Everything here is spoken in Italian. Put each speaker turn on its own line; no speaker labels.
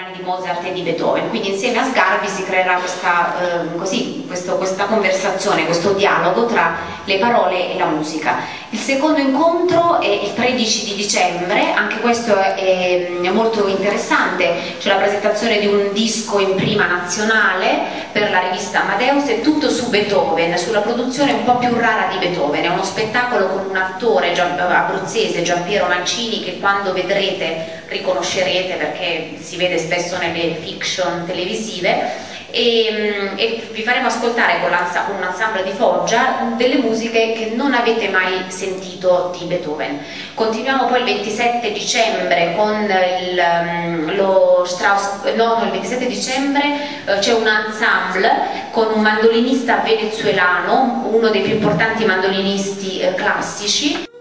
brani di Mozart e di Beethoven, quindi insieme a Sgarbi si creerà questa conversazione, questo dialogo tra le parole e la musica. Il secondo incontro è il 13 di dicembre, anche questo è molto interessante, c'è la presentazione di un disco in prima nazionale per la rivista Amadeus, è tutto su Beethoven, sulla produzione un po' più rara di Beethoven, è uno spettacolo con un attore abruzzese, Giampiero Mancini, che quando vedrete riconoscerete perché si vede spesso nelle fiction televisive, e vi faremo ascoltare con un ensemble di Foggia delle musiche che non avete mai sentito di Beethoven. Continuiamo poi il 27 dicembre con il 27 dicembre c'è un ensemble con un mandolinista venezuelano, uno dei più importanti mandolinisti classici.